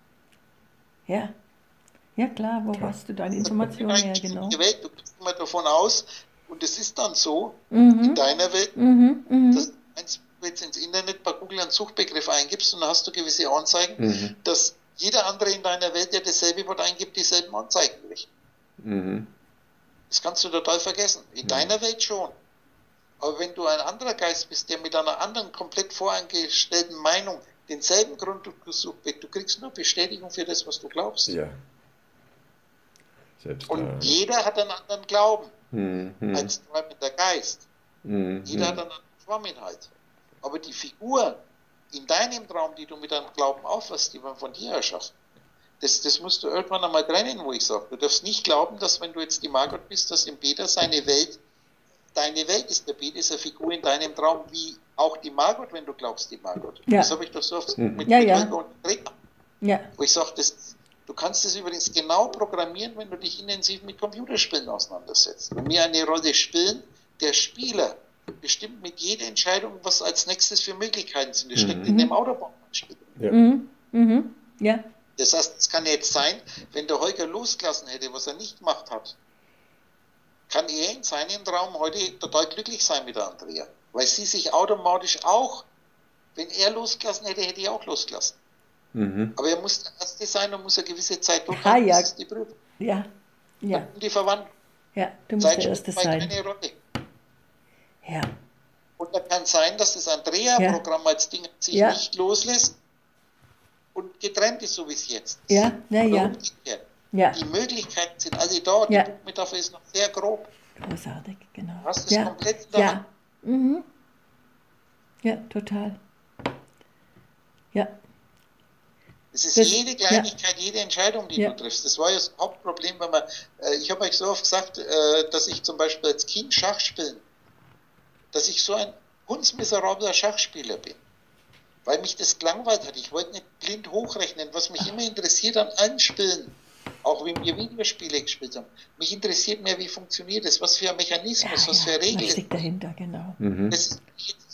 Ja. Ja, klar, wo hast du deine Informationen her, genau? Die Welt, du gehst immer davon aus, und es ist dann so, Mhm. in deiner Welt, Mhm. Mhm. dass du jetzt ins Internet bei Google einen Suchbegriff eingibst und dann hast du gewisse Anzeigen, Mhm. dass jeder andere in deiner Welt, der dasselbe Wort eingibt, dieselben Anzeigen kriegt. Mhm. Das kannst du total vergessen. In deiner Welt schon. Aber wenn du ein anderer Geist bist, der mit einer anderen, komplett voreingestellten Meinung denselben Grund gesucht wird, du kriegst nur Bestätigung für das, was du glaubst. Ja. Selbst Und da. jeder hat einen anderen Glauben Mhm. Mhm. als träumender Geist. Mhm. Jeder hat einen anderen Schwamminhalt. Aber die Figur in deinem Traum, die du mit deinem Glauben auffasst, die man von dir erschaffen, das, das musst du irgendwann einmal trennen, wo ich sage. Du darfst nicht glauben, dass wenn du jetzt die Margot bist, dass im Peter seine Welt, deine Welt ist, der Peter ist eine Figur in deinem Traum, wie auch die Margot, wenn du glaubst, die Margot. Ja. Das habe ich doch so oft Mhm. mit, Ja, mit ja. Holger und Trainer, Ja. wo ich sage, das, du kannst das übrigens genau programmieren, wenn du dich intensiv mit Computerspielen auseinandersetzt. Wenn wir eine Rolle spielen, der Spieler bestimmt mit jeder Entscheidung, was als nächstes für Möglichkeiten sind. Das steckt Mhm. in dem Autobahnspiel. Ja. Mhm. Mhm. Ja. Das heißt, es kann jetzt sein, wenn der Holger losgelassen hätte, was er nicht gemacht hat, kann er in seinem Traum heute total glücklich sein mit der Andrea. Weil sie sich automatisch auch, wenn er losgelassen hätte, hätte er auch losgelassen. Mhm. Aber er muss der Erste sein und muss eine gewisse Zeit Ah, durchhalten, ja. das ist die Prüfung. Ja. Ja. Und die Verwandlung. Ja. Du musst der Zeit Erste spielt dabei sein. keine Rolle. Ja. Und da kann sein, dass das Andrea-Programm als Ding sich Ja. nicht loslässt und getrennt ist, so wie es jetzt ist. Ja. Ja, Oder ja. umgekehrt. Ja. Die Möglichkeiten sind alle da, die Ja. Druckmetapher ist noch sehr grob. Großartig, genau. Du hast es Ja. komplett in der Hand. Ja. Mhm. Ja, total. Ja. Es ist Das- jede Kleinigkeit, jede Entscheidung, die Ja. du triffst. Das war ja das Hauptproblem, wenn man, äh, ich habe euch so oft gesagt, äh, dass ich zum Beispiel als Kind Schach spielen, dass ich so ein hundsmiserabler Schachspieler bin. Weil mich das gelangweilt hat. Ich wollte nicht blind hochrechnen, was mich immer interessiert an allen Spielen, auch wenn wir Videospiele gespielt haben. Mich interessiert mehr, wie funktioniert das, was für ein Mechanismus, Ja, was ja. für eine Was Regel. steckt dahinter, genau. Mhm. Das ist jetzt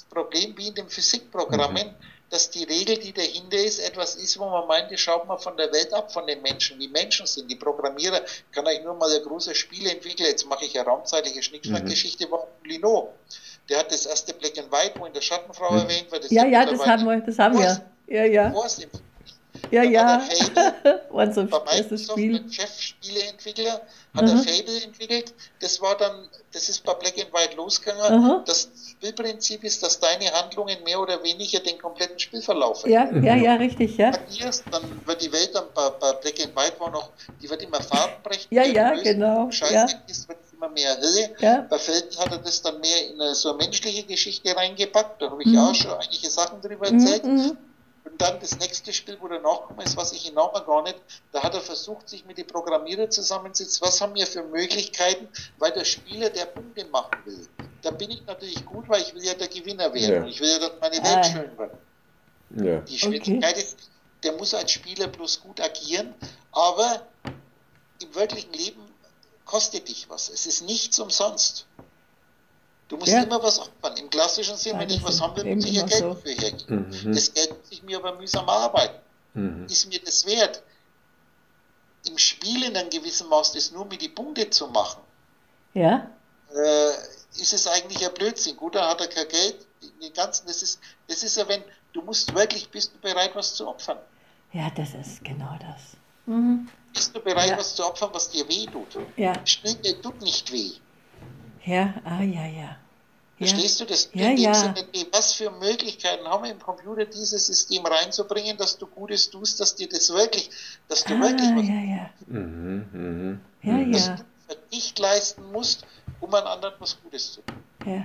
Problem wie in den Physikprogrammen, mhm. dass die Regel, die dahinter ist, etwas ist, wo man meint, das schaut man von der Welt ab, von den Menschen, wie Menschen sind. Die Programmierer, kann euch nur mal ein großes Spiel entwickeln, jetzt mache ich eine raumzeitliche Schnickschnack-Geschichte, mhm. war Lino. Der hat das erste Black and White, wo in der Schattenfrau mhm. erwähnt wird. Ja, ja, das haben wir, das haben wir. Ja, ja. Ja, dann ja. Hat so bei Microsoft, ein Chefspieleentwickler, hat uh-huh. er Fable entwickelt. Das war dann, das ist bei Black and White losgegangen. Uh-huh. Das Spielprinzip ist, dass deine Handlungen mehr oder weniger den kompletten Spielverlauf verändern. Ja, ja, ja, richtig, ja. Dann wird die Welt dann bei, bei Black and White war noch, die wird immer farbenprächtig. Ja, ja, genau. Scheiße ja. ist, wird immer mehr Helle. Ja. Bei Felden hat er das dann mehr in eine, so eine menschliche Geschichte reingepackt. Da habe ich mhm. auch schon einige Sachen drüber erzählt. Mhm. Und dann das nächste Spiel, wo danach gekommen ist, was ich ihn nachher gar nicht, da hat er versucht, sich mit den Programmierern zusammenzusetzen, was haben wir für Möglichkeiten, weil der Spieler, der Punkte machen will, da bin ich natürlich gut, weil ich will ja der Gewinner werden. Ja. Ich will ja, dass meine Welt ah. schön wird. Ja. Die Schwierigkeit okay. ist, der muss als Spieler bloß gut agieren, aber im wirklichen Leben kostet dich was. Es ist nichts umsonst. Du musst ja. immer was opfern. Im klassischen Sinn, ja, wenn ich was haben will, muss ich ja Geld dafür so. hergeben. Mhm. Das Geld muss ich mir aber mühsam arbeiten. Mhm. Ist mir das wert? Im Spiel in einem gewissen Maß das nur mit die Punkte zu machen, ja. äh, ist es eigentlich ein Blödsinn. Gut, dann hat er kein Geld. Den ganzen, das ist, das ist ja, wenn du musst wirklich, bist du bereit, was zu opfern? Ja, das ist genau das. Mhm. Bist du bereit, ja. was zu opfern, was dir weh tut? Ja. Spiel tut nicht weh. Ja, ah, ja, ja. Verstehst du das? Ja, ja. Sinne, was für Möglichkeiten haben wir im Computer, dieses System reinzubringen, dass du Gutes tust, dass dir das wirklich, dass du ah, wirklich was ja, ja. Mhm, mhm, ja, dass ja. du für dich leisten musst, um an anderen was Gutes zu tun. Ja.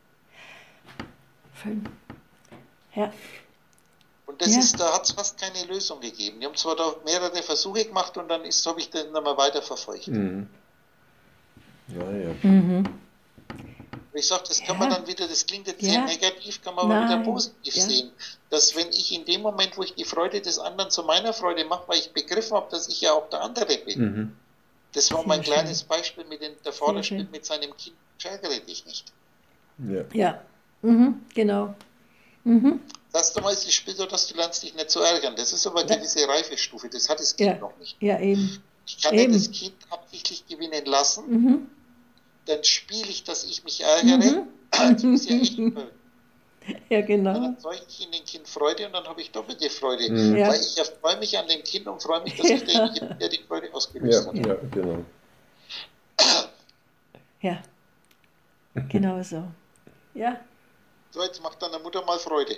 Schön. Ja. Und das ja. ist, da hat es fast keine Lösung gegeben. Die haben zwar da mehrere Versuche gemacht und dann habe ich den nochmal weiter verfolgt. Mhm. Ja, ja. Mhm. Ich sage, das kann ja. man dann wieder, das klingt jetzt ja. sehr negativ, kann man Nein. aber wieder positiv ja. sehen. Dass wenn ich in dem Moment, wo ich die Freude des anderen zu meiner Freude mache, weil ich begriffen habe, dass ich ja auch der andere bin. Mhm. Das war sehr mein schön. kleines Beispiel mit dem, der Vater spielt mit seinem Kind, ärgere dich nicht. Ja. Ja, mhm. genau. Mhm. Das mal ist das Spiel so, dass du lernst dich nicht zu ärgern. Das ist aber eine gewisse Reifestufe, das hat das Kind ja. noch nicht. Ja, eben. Ich kann eben. nicht das Kind absichtlich gewinnen lassen, Mhm. dann spiele ich, dass ich mich ärgere. Mhm. Das muss ja echt mögen. Ja, genau. Dann erzeuge ich in dem Kind Freude und dann habe ich doppelte Freude. Mhm. Ja. Weil ich ja freue mich an dem Kind und freue mich, dass ich derjenige bin, der die Freude ausgelöst Ja, hat. ja, genau. Ja, genau so. Ja. So, jetzt macht deiner Mutter mal Freude.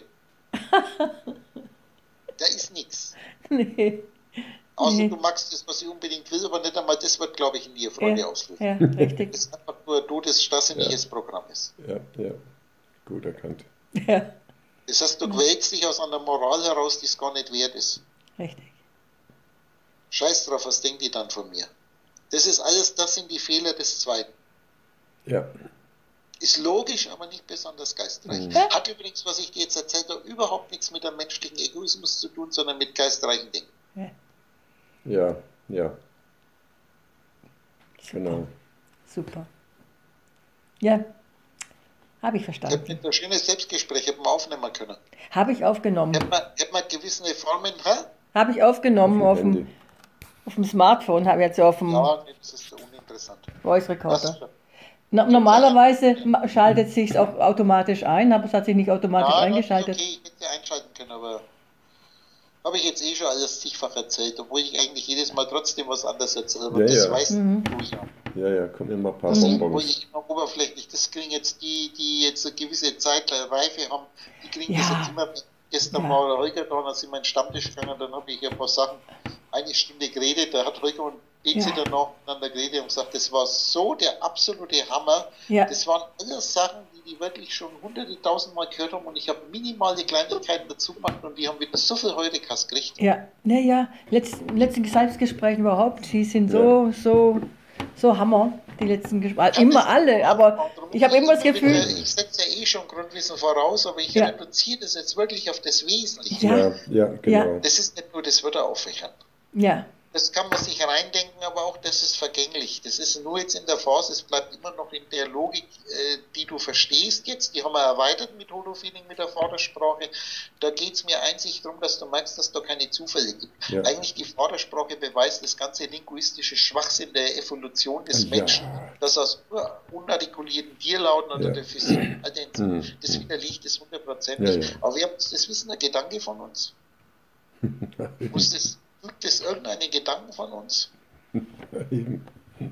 Da ist nichts. Nee. Außer nee. du magst das, was sie unbedingt will, aber nicht einmal das wird, glaube ich, in dir Freude ja. auslösen. Ja, richtig. Das ist einfach nur ein totes, starrsinniges Ja. Programm ist. Ja, ja. Gut erkannt. Ja, Das heißt, du quälst dich aus einer Moral heraus, die es gar nicht wert ist. richtig. Scheiß drauf, was denken die dann von mir? Das ist alles, das sind die Fehler des Zweiten. Ja. Ist logisch, aber nicht besonders geistreich. Mhm. Hat übrigens, was ich dir jetzt erzählt habe, überhaupt nichts mit einem menschlichen Egoismus zu tun, sondern mit geistreichen Dingen. Ja. Ja, ja, Super. genau. Super. Ja, habe ich Ich habe verstanden. mit ein schönes Selbstgespräch, hätte man aufnehmen können. Habe ich aufgenommen. Hätte man, hätte man gewisse Formen, hä? Habe ich aufgenommen auf Auf dem dem, Handy. auf dem Smartphone, habe ich jetzt auf dem Ja, nee, das ist so uninteressant. Voice Was? Recorder. No, normalerweise ma- schaltet es sich auch automatisch ein, aber es hat sich nicht automatisch Ja, eingeschaltet. okay, ich hätte einschalten können, aber habe ich jetzt eh schon alles zigfach erzählt, obwohl ich eigentlich jedes Mal trotzdem was anderes erzähle. Aber Ja, das ja. weißt Mhm. du ja. Ja, ja, kommen immer ein paar Das sind, wo Bonbons. ich immer oberflächlich, das kriegen jetzt die, die jetzt eine gewisse Zeit äh, Reife haben, die kriegen Ja. das jetzt immer. Gestern Ja. war der Holger da, dann sind wir in den Stammtisch gegangen, dann habe ich ein paar Sachen, eine Stunde geredet, da hat Holger und Bezi Ja. danach miteinander geredet und gesagt, das war so der absolute Hammer. Ja, Das waren alles Sachen, die die wirklich schon hunderte, tausendmal gehört haben und ich habe minimale Kleinigkeiten dazu gemacht und die haben wieder so viel Heurekass gekriegt. ja, naja, letzt, letzten Selbstgespräche überhaupt, die sind so, so, so Hammer, die letzten Gespräche. Immer alle, aber ich habe immer das Gefühl, Wieder, ich setze ja eh schon Grundwissen voraus, aber ich Ja. reduziere das jetzt wirklich auf das Wesentliche. Ja. Ja, ja, genau. Das ist nicht nur das Wörter aufwächern. ja, Das kann man sich reindenken, aber auch das ist vergänglich. Das ist nur jetzt in der Phase, es bleibt immer noch in der Logik, äh, die du verstehst jetzt. Die haben wir erweitert mit Holofeeling, mit der Vordersprache. Da geht es mir einzig darum, dass du merkst, dass da keine Zufälle gibt. Ja. Eigentlich die Vordersprache beweist das ganze linguistische Schwachsinn der Evolution des Ja. Menschen, dass aus unartikulierten Tierlauten oder Ja. der Physik, also Mhm. das widerlegt das hundertprozentig. Ja, ja. Aber wir haben das Wissen, ein Gedanke von uns. Muss das Gibt es irgendeinen Gedanken von uns? Eben.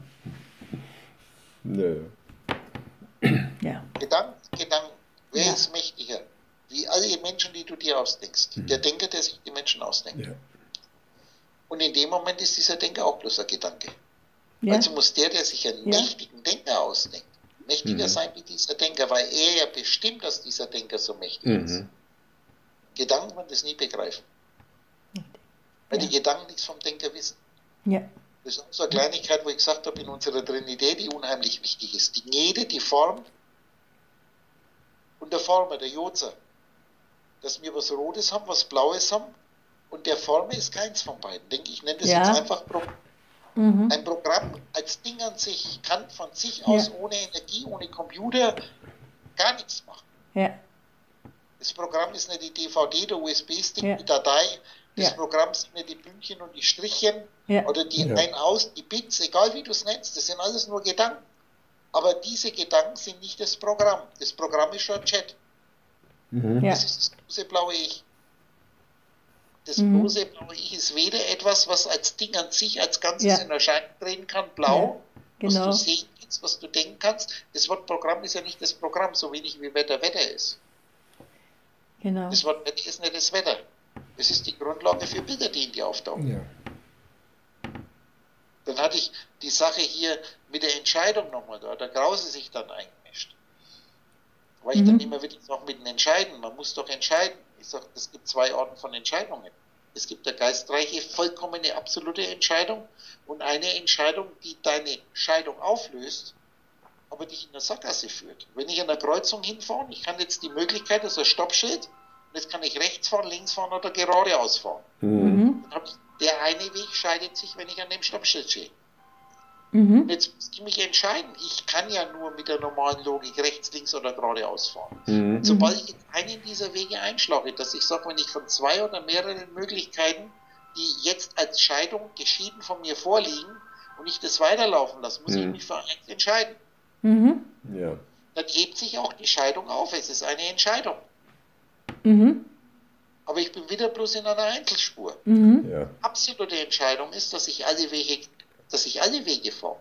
Ja, ja. Ja. Gedanken, Gedanken. Wer Ja. ist mächtiger? Wie alle Menschen, die du dir ausdenkst. Der Denker, der sich die Menschen ausdenkt. Ja. Und in dem Moment ist dieser Denker auch bloß ein Gedanke. Ja. Also muss der, der sich einen Ja. mächtigen Denker ausdenkt, mächtiger Mhm. sein wie dieser Denker, weil er ja bestimmt, dass dieser Denker so mächtig ist. Mhm. Gedanken werden das nie begreifen. Weil Ja. die Gedanken nichts vom Denker wissen. Ja. Das ist auch so eine Kleinigkeit, wo ich gesagt habe, in unserer Trinität, die unheimlich wichtig ist. Die Gnede, die Form und der Former, der Jozer. Dass wir was Rotes haben, was Blaues haben und der Former ist keins von beiden. Denke ich, nenne das Ja. jetzt einfach Pro Mhm. ein Programm als Ding an sich, kann von sich aus Ja. ohne Energie, ohne Computer gar nichts machen. Ja. Das Programm ist nicht die D V D, der U S B-Stick, Ja. die Datei. Das Ja. Programm sind nicht die Bündchen und die Strichchen Ja. oder die Ja. Ein-Aus, die Bits, egal wie du es nennst, das sind alles nur Gedanken. Aber diese Gedanken sind nicht das Programm. Das Programm ist schon ein Chat. Mhm. Ja. Das ist das große blaue Ich. Das Mhm. große blaue Ich ist weder etwas, was als Ding an sich, als Ganzes Ja. in Erscheinung treten kann, blau, Genau. was du sehen kannst, was du denken kannst. Das Wort Programm ist ja nicht das Programm, so wenig wie Wetter Wetter ist. Genau. Das Wort Wetter ist nicht das Wetter. Das ist die Grundlage für Bilder, die in dir auftauchen. Ja. Dann hatte ich die Sache hier mit der Entscheidung nochmal, da hat der Krause sich dann eingemischt. Weil ich Mhm. dann immer wieder sage, mit dem Entscheiden, man muss doch entscheiden. Ich sage, es gibt zwei Arten von Entscheidungen. Es gibt eine geistreiche, vollkommene, absolute Entscheidung und eine Entscheidung, die deine Scheidung auflöst, aber dich in eine Sackgasse führt. Wenn ich an der Kreuzung hinfahre, ich kann jetzt die Möglichkeit, das ist ein Stoppschild, und jetzt kann ich rechts fahren, links fahren oder geradeaus fahren. Mhm. Mhm. Dann hab ich, der eine Weg scheidet sich, wenn ich an dem Stoppschild stehe. Mhm. Und jetzt muss ich mich entscheiden. Ich kann ja nur mit der normalen Logik rechts, links oder geradeaus fahren. Mhm. Sobald ich jetzt einen dieser Wege einschlage, dass ich sage, wenn ich von zwei oder mehreren Möglichkeiten, die jetzt als Scheidung geschieden von mir vorliegen, und ich das weiterlaufen lasse, muss ich Mhm. mich für eins entscheiden. Mhm. Ja. Dann hebt sich auch die Scheidung auf. Es ist eine Entscheidung. Mhm. Aber ich bin wieder bloß in einer Einzelspur. Mhm. Ja. Absolute Entscheidung ist, dass ich alle Wege, dass ich alle Wege fahre.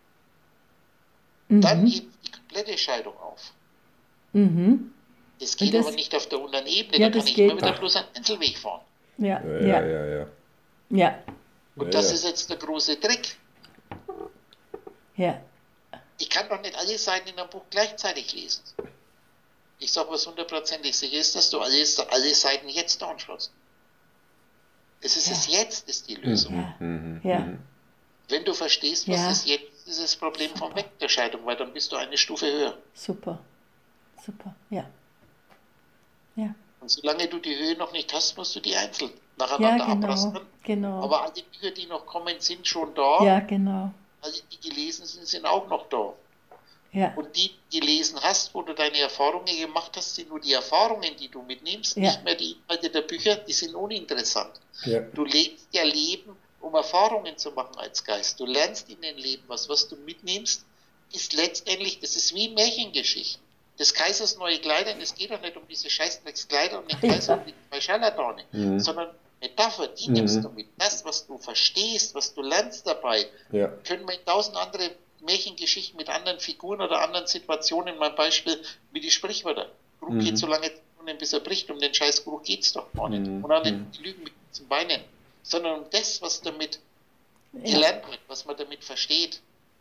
Dann Mhm. hebt die komplette Scheidung auf. Mhm. Das geht Und das- aber nicht auf der unteren Ebene, Ja, da kann das ich geht- immer wieder bloß einen Einzelweg fahren. Ja. Ja, Ja. ja, ja, ja. Ja. Und Ja, das ja. ist jetzt der große Trick. Ja. Ich kann doch nicht alle Seiten in einem Buch gleichzeitig lesen. Ich sage, was hundertprozentig sicher ist, dass du alle, alle Seiten jetzt anschaust. Es ist Ja. es jetzt, ist die Lösung. Ja. Mhm. Ja. Mhm. Wenn du verstehst, was Ja. ist jetzt, ist das Problem vom Weg der Scheidung, weil dann bist du eine Stufe höher. Super. Super. Ja. Ja. Und solange du die Höhe noch nicht hast, musst du die einzeln Ja, nacheinander genau. abrasten. Genau. Aber alle Bücher, die noch kommen, sind schon da. Ja, genau. Alle, die gelesen sind, sind auch noch da. Ja. Und die, die gelesen hast, wo du deine Erfahrungen gemacht hast, sind nur die Erfahrungen, die du mitnimmst, Ja. nicht mehr die Inhalte der Bücher, die sind uninteressant. Ja. Du lebst ja Leben, um Erfahrungen zu machen als Geist. Du lernst in den Leben was. Was du mitnimmst, ist letztendlich, das ist wie Märchengeschichten. Des Kaisers neue Kleider, und es geht doch nicht um diese Scheißdreckskleider und den Kaiser Ja. und die zwei Scharlatane, Mhm. sondern Metapher, die Mhm. nimmst du mit. Das, was du verstehst, was du lernst dabei, Ja. können wir in tausend andere Märchengeschichten mit anderen Figuren oder anderen Situationen, mein Beispiel wie die Sprichwörter. Krug Mhm. geht so lange, bis er bricht, um den scheiß Krug geht es doch gar nicht. Mhm. Und auch Mhm. nicht die Lügen mit den Beinen, sondern um das, was damit Ja. gelernt wird, was man damit versteht.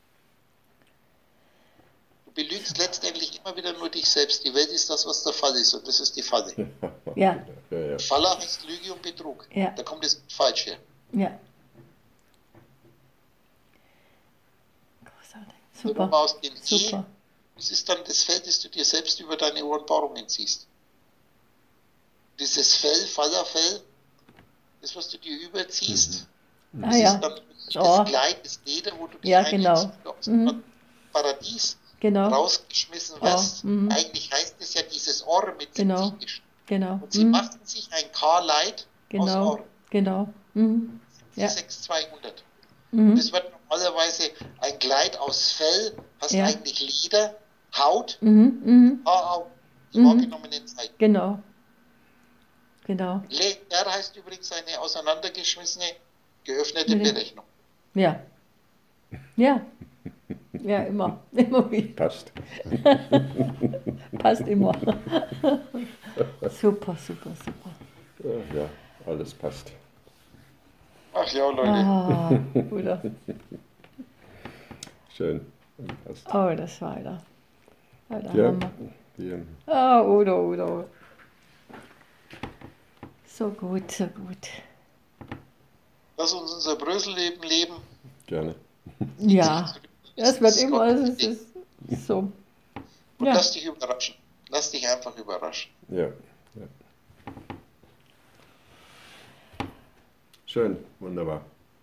Du belügst letztendlich immer wieder nur dich selbst. Die Welt ist das, was der Fall ist, und das ist die Falle. Ja. Ja, ja. Falle heißt Lüge und Betrug. Ja. Da kommt es falsch her. Ja. Großartig. Wenn du mal Super. aus dem E, Super. das ist dann das Feld, das du dir selbst über deine Ohrenpaarungen ziehst. Dieses Fell, Fallerfell, das, was du dir überziehst, Ah Das ja. ist dann das Oh. Kleid, das Leder, wo du dich Ja, eigentlich genau. aus Mhm. dem Paradies Genau. rausgeschmissen Oh. wirst. Mhm. Eigentlich heißt es ja dieses Ohr mit Genau. siebzig. Genau. Und sie Mhm. machten sich ein K-Light aus Genau. Ohr. Genau. Mhm. Ja. sechs zweihundert. Mhm. Das wird normalerweise ein Kleid aus Fell, hast Ja. eigentlich Leder, Haut, Mhm. Mhm. Haaraugen, Mhm. wahrgenommenen Zeiten. Genau. Genau. Leder heißt übrigens eine auseinandergeschmissene, geöffnete Mit dem- Berechnung. Ja. Ja. Ja, immer. Immer wieder. Passt. Passt immer. Super, super, super. Ja, ja, alles passt. Ach ja, Leute. Ah, oder? Schön. Passt. Oh, das war wieder. Oh, der Ja, Hammer. hier. Ah, Udo, Udo. So gut, so gut. Lass uns unser Bröselleben leben. Gerne. Ja, das wird ist immer, Gott es wichtig. ist so. Und Ja, lass dich überraschen. Lass dich einfach überraschen. Ja, ja. Schön, wunderbar.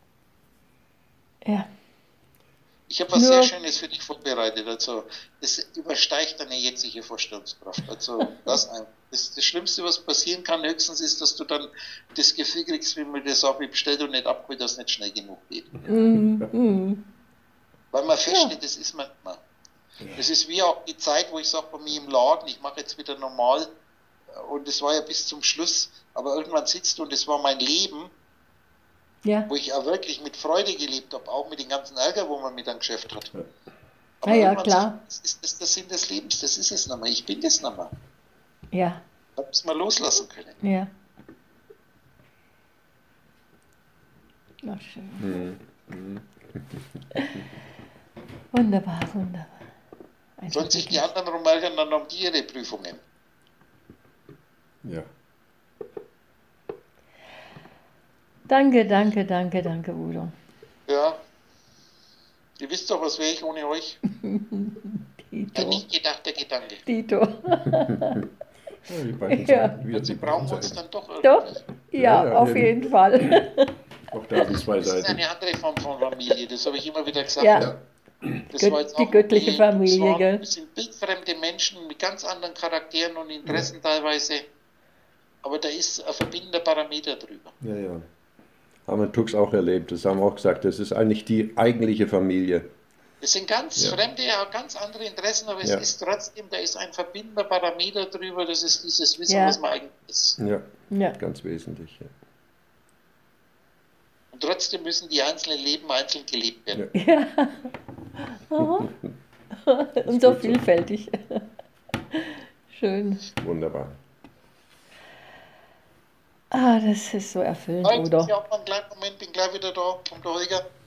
ja, Ich habe was Nur- sehr Schönes für dich vorbereitet. Also, das übersteigt deine jetzige Vorstellungskraft. Also, das, ein- das, das Schlimmste, was passieren kann, höchstens ist, dass du dann das Gefühl kriegst, wie man das auch bestellt und nicht abholt, dass es nicht schnell genug geht. mm, mm. Weil man feststellt, das ist man nicht mehr. Das ist wie auch die Zeit, wo ich sage, bei mir im Laden, ich mache jetzt wieder normal und das war ja bis zum Schluss, aber irgendwann sitzt du und das war mein Leben, Ja, wo ich auch wirklich mit Freude gelebt habe, auch mit dem ganzen Ärger, wo man mit einem Geschäft hat. Ja. Aber Ah ja, irgendwann klar. sagt man, das ist das, der Sinn des Lebens, das ist es nicht mehr, ich bin das nicht mehr. ja, Ich habe es mal loslassen können. ja. Ach, schön. Mhm. Wunderbar, wunderbar. Einfach Sollen sich die wirklich. anderen rumärgern, dann haben die ihre Prüfungen. Ja. Danke, danke, danke, danke, Udo. Ja. Ihr wisst doch, was wäre ich ohne euch? Ein Tito. nicht gedachter Gedanke. Tito. Ja, die beiden Ja. Seiten. Wir, Also die brauchen beiden wir uns Seiten. dann doch Doch, irgendwie. ja, Ja, ja, auf eben. jeden Fall. Auch da sind zwei Das ist Seiten. eine andere Form von Familie, das habe ich immer wieder gesagt. Ja. Ja. Das Gött- war jetzt die auch göttliche die- Familie, das waren, gell? Das sind bildfremde Menschen mit ganz anderen Charakteren und Interessen teilweise. Aber da ist ein verbindender Parameter drüber. Ja, ja. Haben wir Tux auch erlebt. Das haben wir auch gesagt. Das ist eigentlich die eigentliche Familie. Das sind ganz Ja. fremde, ja, ganz andere Interessen, aber es Ja. ist trotzdem, da ist ein verbindender Parameter drüber, das ist dieses Wissen, Ja. was man eigentlich ist. Ja, Ja, ganz wesentlich. Ja. Und trotzdem müssen die einzelnen Leben einzeln gelebt werden. und so gut so. vielfältig. Schön. Wunderbar. Ah, das ist so erfüllend, Halt, oder? ich habe einen kleinen Moment, bin gleich wieder da, kommt der Holger.